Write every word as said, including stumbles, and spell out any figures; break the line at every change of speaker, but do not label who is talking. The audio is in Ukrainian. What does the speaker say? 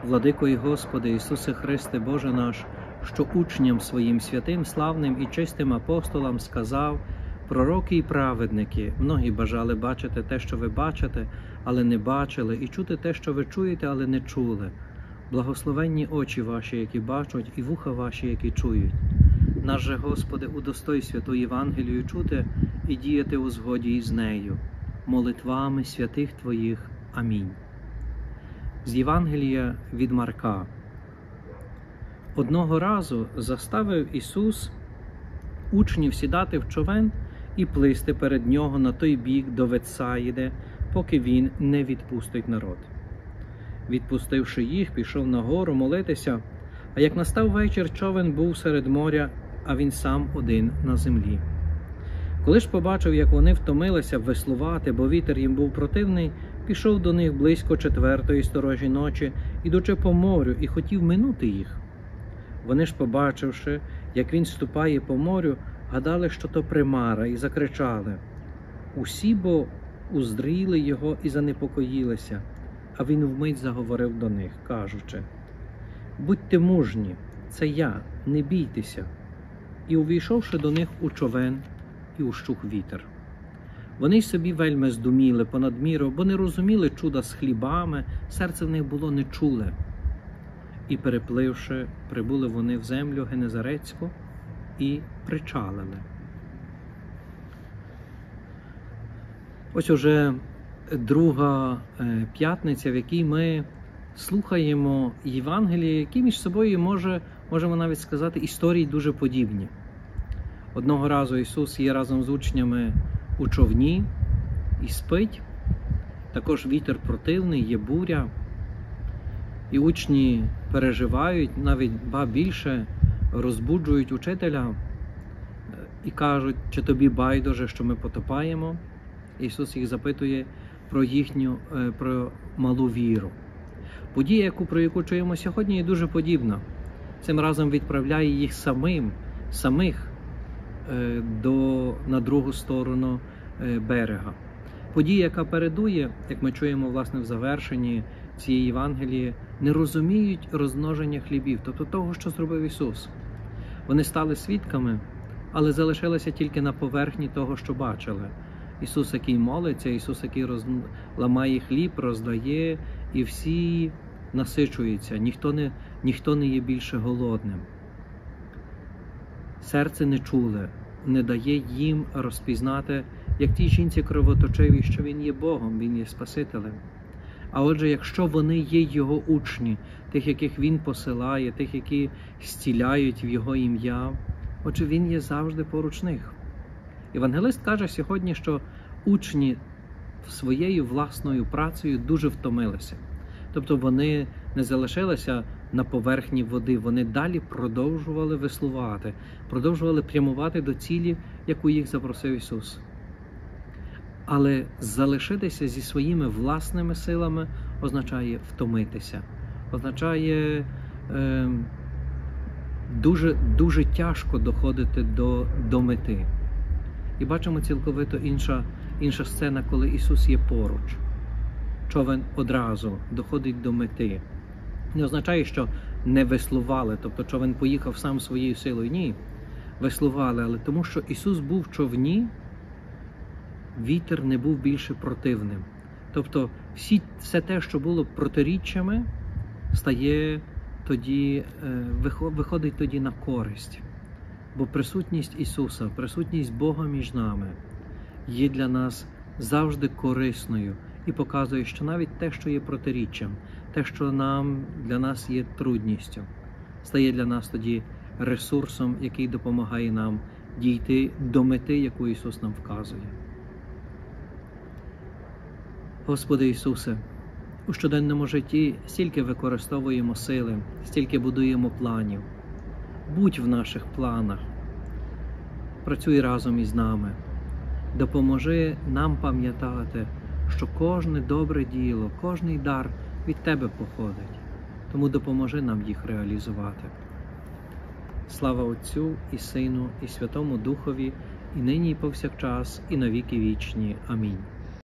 Владико і Господи Ісусе Христе, Боже наш, що учням своїм святим, славним і чистим апостолам сказав: пророки і праведники, многі бажали бачити те, що ви бачите, але не бачили, і чути те, що ви чуєте, але не чули. Благословенні очі ваші, які бачать, і вуха ваші, які чують. Наш же, Господи, удостой святу Євангелію чути і діяти у згоді із нею, молитвами святих Твоїх. Амінь. З Євангелія від Марка. Одного разу заставив Ісус учнів сідати в човен і плисти перед Нього на той бік до Вецаїди, поки Він не відпустить народ. Відпустивши їх, пішов на гору молитися, а як настав вечір, човен був серед моря, а Він сам один на землі. Коли ж побачив, як вони втомилися веслувати, бо вітер їм був противний, пішов до них близько четвертої сторожі ночі, ідучи по морю, і хотів минути їх. Вони ж, побачивши, як він ступає по морю, гадали, що то примара, і закричали. Усі бо уздріли його і занепокоїлися, а він вмить заговорив до них, кажучи: «Будьте мужні, це я, не бійтеся». І, увійшовши до них у човен, і ущух вітер. Вони й собі вельми здуміли понад міру, бо не розуміли чуда з хлібами, серце в них було нечуле. І, перепливши, прибули вони в землю Генезарецьку і причалили. Ось уже друга п'ятниця, в якій ми слухаємо Євангеліє, які між собою, може, можемо навіть сказати, історії дуже подібні. Одного разу Ісус є разом з учнями у човні і спить. Також вітер противний, є буря. І учні переживають, навіть ба більше, розбуджують учителя і кажуть: чи тобі байдуже, що ми потопаємо? Ісус їх запитує про їхню, про малу віру. Подія, яку, про яку чуємо сьогодні, є дуже подібна. Цим разом відправляє їх самим, самих до, на другу сторону берега. Подія, яка передує, як ми чуємо, власне, в завершенні цієї Євангелії, не розуміють розмноження хлібів, тобто того, що зробив Ісус. Вони стали свідками, але залишилися тільки на поверхні того, що бачили. Ісус, який молиться, Ісус, який роз... ламає хліб, роздає, і всі насичуються, ніхто не, ніхто не є більше голодним. Серце не чуле, не дає їм розпізнати, як тій жінці кровоточивій, що Він є Богом, Він є Спасителем. А отже, якщо вони є Його учні, тих, яких Він посилає, тих, які зціляють в Його ім'я, отже, Він є завжди поруч них. Євангелист каже сьогодні, що учні своєю власною працею дуже втомилися. Тобто вони не залишилися на поверхні води, вони далі продовжували веслувати, продовжували прямувати до цілі, яку їх запросив Ісус. Але залишитися зі своїми власними силами означає втомитися, означає е, дуже, дуже тяжко доходити до, до мети. І бачимо цілковито інша, інша сцена, коли Ісус є поруч. Човен одразу доходить до мети. Не означає, що не веслували, тобто човен поїхав сам своєю силою. Ні, веслували, але тому, що Ісус був в човні, вітер не був більше противним. Тобто всі, все те, що було протиріччями, стає тоді, виходить тоді на користь. Бо присутність Ісуса, присутність Бога між нами є для нас завжди корисною і показує, що навіть те, що є протиріччям, те, що нам, для нас є трудністю, стає для нас тоді ресурсом, який допомагає нам дійти до мети, яку Ісус нам вказує. Господи Ісусе, у щоденному житті стільки використовуємо сили, стільки будуємо планів. Будь в наших планах, працюй разом із нами, допоможи нам пам'ятати, що кожне добре діло, кожний дар від Тебе походить, тому допоможи нам їх реалізувати. Слава Отцю і Сину, і Святому Духові, і нині, і повсякчас, і на віки вічні. Амінь.